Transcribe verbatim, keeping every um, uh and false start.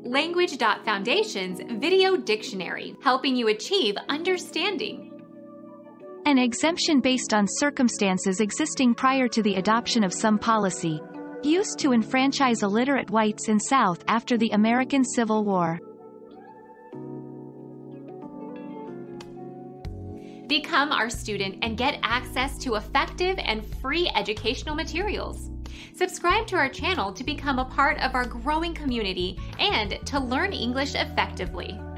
Language dot Foundation's Video Dictionary, helping you achieve understanding. An exemption based on circumstances existing prior to the adoption of some policy, used to enfranchise illiterate whites in South after the American Civil War. Become our student and get access to effective and free educational materials. Subscribe to our channel to become a part of our growing community and to learn English effectively.